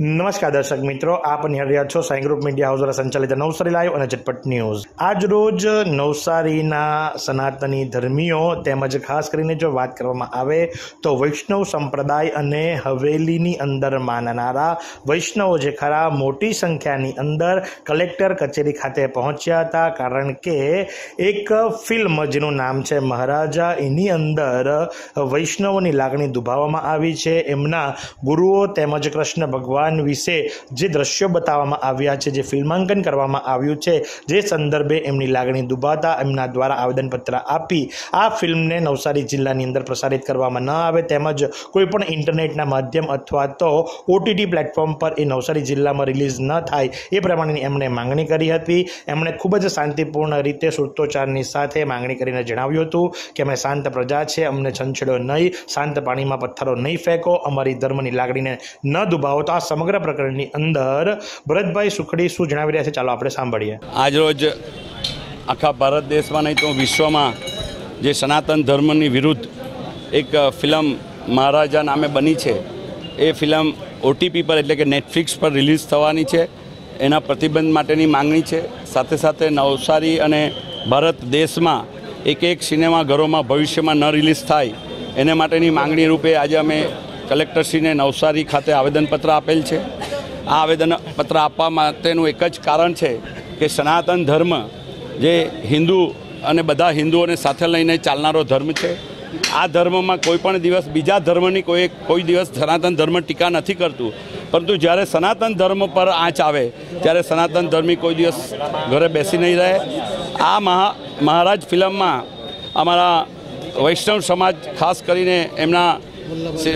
નમસ્કાર દર્શક મિત્રો, આપ નિહાળી રહ્યા છો સાઈ ગ્રુપ મીડિયા હાઉસ દ્વારા સંચાલિત નવસારી લાઈવ અને ઝટપટ ન્યૂઝ। આજ રોજ નવસારીના સનાતની ધર્મીઓ તેમજ ખાસ કરીને જો વાત કરવામાં આવે તો વૈષ્ણવ સંપ્રદાય અને હવેલીની અંદર માનનારા વૈષ્ણવો જે ખરા મોટી સંખ્યાની અંદર કલેક્ટર કચેરી ખાતે પહોંચ્યા હતા, કારણ કે એક ફિલ્મ જેનું નામ છે મહારાજા, એની અંદર વૈષ્ણવોની લાગણી દુભાવવામાં આવી છે। એમના ગુરુઓ તેમજ કૃષ્ણ ભગવાન વિશે જે દ્રશ્યો બતાવવામાં આવ્યા છે, જે ફિલ્માંકન કરવામાં આવ્યું છે, જે સંદર્ભે એમની લાગણી દુભાતા એમના દ્વારા આવેદનપત્ર આપી આ ફિલ્મને નવસારી જિલ્લાની અંદર પ્રસારિત કરવામાં ન આવે તેમજ કોઈ પણ ઇન્ટરનેટના માધ્યમ અથવા તો ઓટીટી પ્લેટફોર્મ પર એ નવસારી જિલ્લામાં રિલીઝ ન થાય એ પ્રમાણેની એમણે માંગણી કરી હતી। એમણે ખૂબ જ શાંતિપૂર્ણ રીતે સૂત્રોચ્ચારની સાથે માંગણી કરીને જણાવ્યું હતું કે અમે શાંત પ્રજા છે, અમને છંછેડો નહીં, શાંત પાણીમાં પથ્થરો નહીં ફેંકો, અમારી ધર્મની લાગણીને ન દુભાવો। તો આ સમગ્ર પ્રકરણની અંદર ભરતભાઈ સુખડી શું જણાવી રહ્યા છે, ચાલો આપણે સાંભળીએ। આજરોજ આખા ભારત દેશમાં નહીં તો વિશ્વમાં જે સનાતન ધર્મની વિરુદ્ધ એક ફિલ્મ મહારાજા નામે બની છે, એ ફિલ્મ ઓટીપી પર એટલે કે નેટફ્લિક્સ પર રિલીઝ થવાની છે, એના પ્રતિબંધ માટેની માંગણી છે। સાથે સાથે નવસારી અને ભારત દેશમાં એક સિનેમાઘરોમાં ભવિષ્યમાં ન રિલીઝ થાય એને માટેની માંગણી રૂપે આજે અમે કલેક્ટરશ્રીને નવસારી ખાતે આવેદનપત્ર આપેલ છે। આ આવેદનપત્ર આપવા માટેનું એક જ કારણ છે કે સનાતન ધર્મ જે હિન્દુ અને બધા હિન્દુઓને સાથે લઈને ચાલનારો ધર્મ છે, આ ધર્મમાં કોઈ પણ દિવસ બીજા ધર્મની કોઈ દિવસ સનાતન ધર્મ ટીકા નથી કરતું, પરંતુ જ્યારે સનાતન ધર્મ પર આંચ આવે ત્યારે સનાતન ધર્મી કોઈ દિવસ ઘરે બેસી નહીં રહે। આ મહારાજ ફિલ્મમાં અમારા વૈષ્ણવ સમાજ ખાસ કરીને એમના શ્રી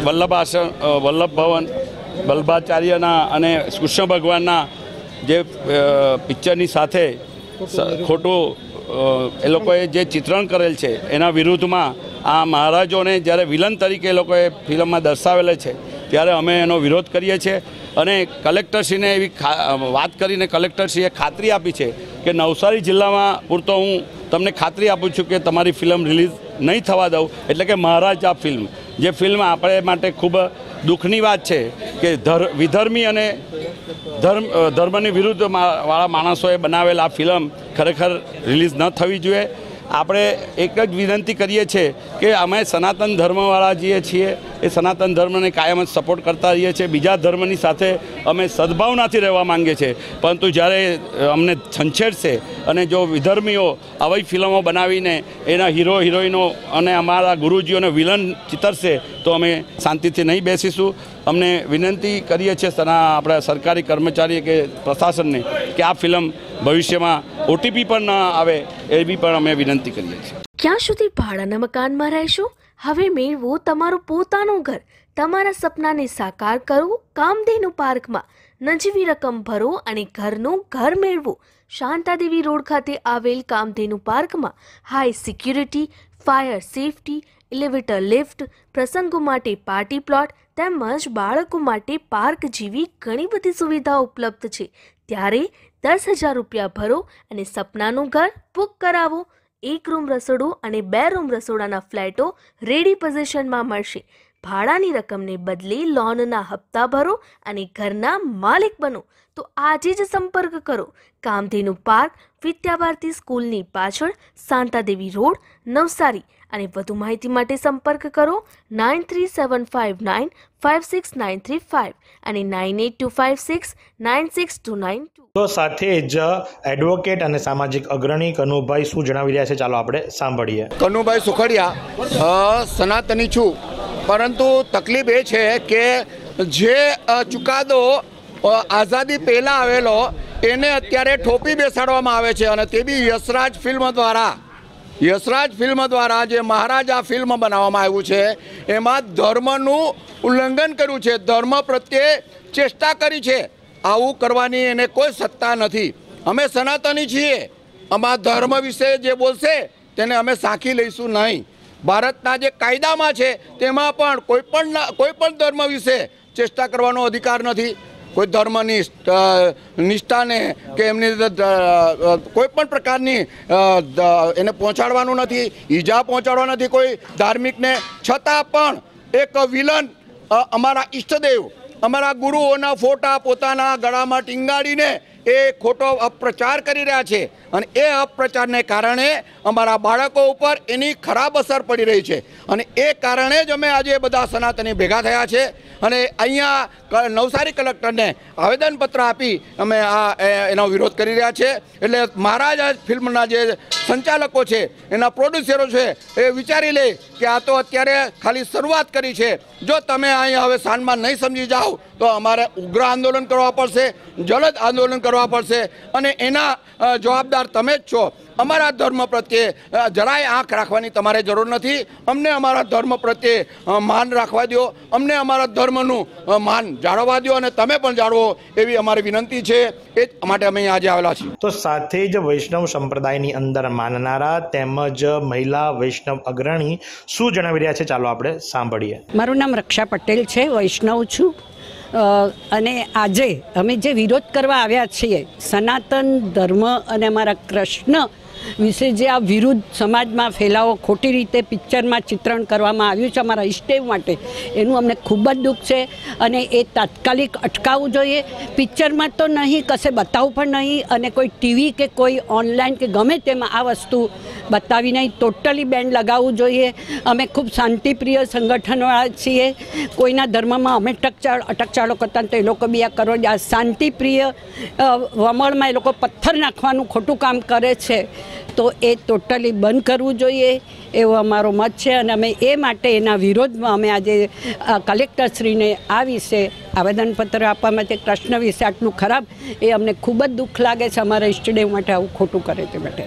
વલ્લભાચાર્યના અને કૃષ્ણ ભગવાનના જે પિક્ચરની સાથે ખોટું એ લોકોએ જે ચિત્રણ કરેલ છે એના વિરુદ્ધમાં આ મહારાજોને જ્યારે વિલન તરીકે એ લોકોએ ફિલ્મમાં દર્શાવેલા છે, ત્યારે અમે એનો વિરોધ કરીએ છીએ અને કલેક્ટરશ્રીને એવી વાત કરીને કલેક્ટરશ્રીએ ખાતરી આપી છે કે નવસારી જિલ્લામાં પૂરતો હું તમને ખાતરી આપું છું કે તમારી ફિલ્મ રિલીઝ નહીં થવા દઉં। એટલે કે મહારાજા ફિલ્મ, જે ફિલ્મ આપણે માટે ખૂબ દુઃખની વાત છે કે વિધર્મી અને ધર્મની વિરુદ્ધ વાળા માણસોએ બનાવેલ આ ફિલ્મ ખરેખર રિલીઝ ન થવી જોઈએ। આપણે એક જ વિનંતી કરીએ છીએ કે અમે સનાતન ધર્મવાળા જે છીએ એ સનાતન ધર્મને કાયમ જ સપોર્ટ કરતા રહીએ છીએ, બીજા ધર્મની સાથે અમે સદભાવનાથી રહેવા માંગીએ છીએ, પરંતુ જ્યારે અમને છંછેડશે અને જો વિધર્મીઓ આવી ફિલ્મો બનાવીને એના હીરો હિરોઈનો અને અમારા ગુરુજીઓને વિલન ચિતરશે તો અમે શાંતિથી નહીં બેસીશું। અમને વિનંતી કરીએ છીએ આપણા સરકારી કર્મચારી કે પ્રશાસનને કે આ ફિલ્મ ભવિષ્યમાં ઓટીપી પર ન આવે એવી પણ અમે વિનંતી કરીએ છીએ। ક્યાં સુધી ભાડાના મકાનમાં રહેશો? હવે મેળવો તમારું પોતાનું ઘર, તમારા સપનાને સાકાર કરો કામધેનુ પાર્કમાં। નજીવી રકમ ભરો અને ઘરનું ઘર મેળવો। શાંતાદેવી રોડ ખાતે આવેલ કામધેનુ પાર્કમાં high security, fire safety, elevator lift, પ્રસંગો માટે પાર્ટી પ્લોટ તેમજ બાળકો માટે પાર્ક જેવી ઘણી બધી સુવિધાઓ ઉપલબ્ધ છે। ત્યારે 10,000 રૂપિયા ભરો અને સપનાનું ઘર બુક કરાવો। 1 રૂમ રસોડું અને 2 રૂમ રસોડાના ફ્લેટો રેડી પોઝિશનમાં મળશે। ભાડાની રકમને બદલે લોનના હપ્તા ભરો અને ઘરના માલિક બનો। તો આજે જ સંપર્ક કરો કામધેનુ પાર્ક, વિદ્યાભારતી સ્કૂલની પાછળ, શાંતાદેવી રોડ, નવસારી। અને વધુ માહિતી માટે સંપર્ક કરો 9375956935 અને 9825696292। તો સાથે જ એડવોકેટ અને સામાજિક અગ્રણી કનુભાઈ શું જણાવી રહ્યા છે, ચાલો આપણે સાંભળીએ। કનુભાઈ સુખડિયા સનાતની છું, પરંતુ તકલીફ એ છે કે જે ચુકાદો આઝાદી પહેલાં આવેલો એને અત્યારે ઠોપી બેસાડવામાં આવે છે, અને તે બી યશરાજ ફિલ્મ દ્વારા જે મહારાજા ફિલ્મ બનાવવામાં આવ્યું છે એમાં ધર્મનું ઉલ્લંઘન કર્યું છે, ધર્મ પ્રત્યે ચેષ્ટા કરી છે। આવું કરવાની એને કોઈ સત્તા નથી। અમે સનાતની છીએ, અમારા ધર્મ વિશે જે બોલશે તેને અમે સાંખી લઈશું નહીં। ભારતના જે કાયદામાં છે તેમાં પણ કોઈ પણ ધર્મ વિશે ચેષ્ટા કરવાનો અધિકાર નથી। કોઈ ધર્મની નિષ્ઠાને કે એમની કોઈ પણ પ્રકારની એને પહોંચાડવાનું નથી, ઈજા પહોંચાડવા નથી કોઈ ધાર્મિકને, છતાં પણ એક વિલન અમારા ઈષ્ટદેવ અમારા ગુરુઓના ફોટા પોતાના ગળામાં ટીંગાડીને એ ખોટો અપપ્રચાર કરી રહ્યા છે અને એ અપપ્રચારને કારણે અમારા બાળકો ઉપર એની ખરાબ અસર પડી રહી છે અને એ કારણે જ અમે આજે બધા સનાતની ભેગા થયા છે અને અહીંયા નવસારી કલેક્ટરને આવેદનપત્ર આપી અમે એનો વિરોધ કરી રહ્યા છે. એટલે મહારાજ ફિલ્મના જે સંચાલકો છે, એના પ્રોડ્યુસરો છે, એ વિચારી લે કે આ તો અત્યારે ખાલી શરૂઆત કરી છે. જો તમે અહીં હવે સાનમાં નહીં સમજી જાઓ તો અમારે ઉગ્ર આંદોલન કરવા પડશે, જલદ આંદોલન કરવા પડશે અને એના જવાબદાર તમે જ છો. અમારા ધર્મ પ્રત્યે જરાય આંખ રાખવાની તમારે જરૂર નથી. અમને અમારા ધર્મ પ્રત્યે માન રાખવા દો, અમને અમારા ધર્મનું માન જાળવવા દો અને તમે પણ જાળવો એવી અમારી વિનંતી છે. એ જ માટે અમે આજે આવેલા છીએ. તો સાથે જ વૈષ્ણવ સંપ્રદાયની અંદર માનનારા તેમજ મહિલા વૈષ્ણવ અગ્રણી શું જણાવી રહ્યા છે, ચાલો આપણે સાંભળીએ. મારું નામ રક્ષા પટેલ છે, વૈષ્ણવ છું. અને આજે અમે જે વિરોધ કરવા આવ્યા છીએ, સનાતન ધર્મ અને અમારા કૃષ્ણ વિશે જે આ વિરુદ્ધ સમાજમાં ફેલાવો ખોટી રીતે પિક્ચરમાં ચિત્રણ કરવામાં આવ્યું છે અમારા ઇષ્ટદેવ માટે, એનું અમને ખૂબ જ દુઃખ છે અને એ તાત્કાલિક અટકાવવું જોઈએ. પિક્ચરમાં તો નહીં, કશે બતાવવું પણ નહીં અને કોઈ ટીવી કે કોઈ ઓનલાઈન કે ગમે તેમાં આ વસ્તુ બતાવી નહીં. ટોટલી બેન લગાવવું જોઈએ. અમે ખૂબ શાંતિપ્રિય સંગઠનવાળા છીએ. કોઈના ધર્મમાં અમે અટકચાળો કરતા તો એ લોકો બી આ કરો. આ શાંતિપ્રિય વમળમાં એ લોકો પથ્થર નાખવાનું ખોટું કામ કરે છે, તો એ ટોટલી બંધ કરવું જોઈએ એવો અમારો મત છે. અને અમે એ માટે એના વિરોધમાં અમે આજે કલેક્ટરશ્રીને આ વિશે આવેદનપત્ર આપવા માટે, કૃષ્ણ વિશે આટલું ખરાબ, એ અમને ખૂબ જ દુઃખ લાગે છે. અમારા ઇષ્ટદેવ માટે આવું ખોટું કરે તે માટે.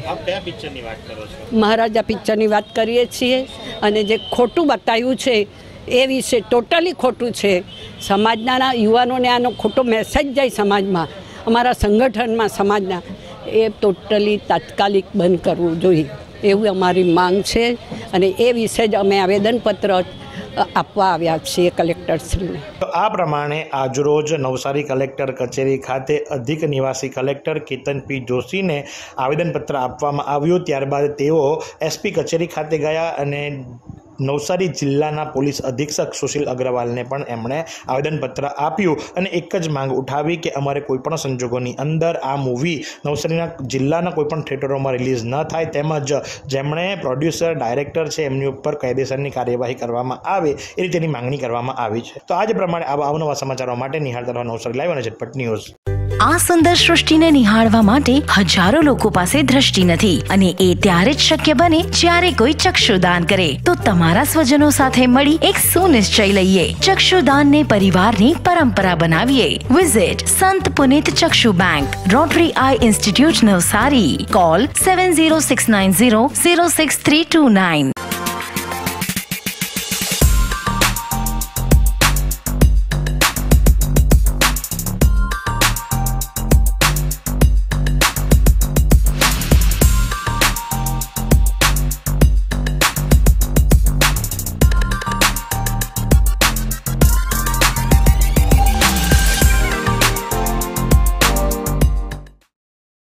મહારાજા પિક્ચરની વાત કરીએ છીએ અને જે ખોટું બતાવ્યું છે એ વિશે ટોટલી ખોટું છે. સમાજના યુવાનોને આનો ખોટો મેસેજ જાય સમાજમાં, અમારા સંગઠનમાં સમાજના, એ ટોટલી તાત્કાલિક બંધ કરવું જોઈએ એવું અમારી માંગ છે. અને એ વિશે જ અમે આવેદનપત્ર આપવા આવ્યા છીએ કલેક્ટરશ્રીને. તો આ પ્રમાણે આજરોજ નવસારી કલેક્ટર કચેરી ખાતે અધિક નિવાસી કલેક્ટર કેતન પી જોશીને આવેદનપત્ર આપવામાં આવ્યું. ત્યારબાદ તેઓ એસપી કચેરી ખાતે ગયા અને નવસારી જિલ્લાના પોલીસ અધિક્ષક સુશીલ અગ્રવાલને પણ એમણે આવેદનપત્ર આપ્યું અને એક જ માંગ ઉઠાવી કે અમારે કોઈપણ સંજોગોની અંદર આ મૂવી નવસારીના જિલ્લાના કોઈપણ થિયેટરોમાં રિલીઝ ન થાય, તેમજ જેમણે પ્રોડ્યુસર ડાયરેક્ટર છે એમની ઉપર કાયદેસરની કાર્યવાહી કરવામાં આવે એ રીતેની માંગણી કરવામાં આવી છે. તો આજ પ્રમાણે આવા અવનવા સમાચારો માટે નિહાળતા રહો નવસારી લાઈવ અને ઝટપટ ન્યૂઝ. આ સુંદર સૃષ્ટિને નિહાળવા માટે હજારો લોકો પાસે દ્રષ્ટિ નથી અને એ ત્યારે જ શક્ય બને જ્યારે કોઈ ચક્ષુદાન કરે. તો તમારા સ્વજનો સાથે મળી એક સુનિશ્ચય લઈએ, ચક્ષુદાનને પરિવારની પરંપરા બનાવીએ. Visit Sant Punit Chakshu bank, Rotary eye institute Navsari. Call 7069006329.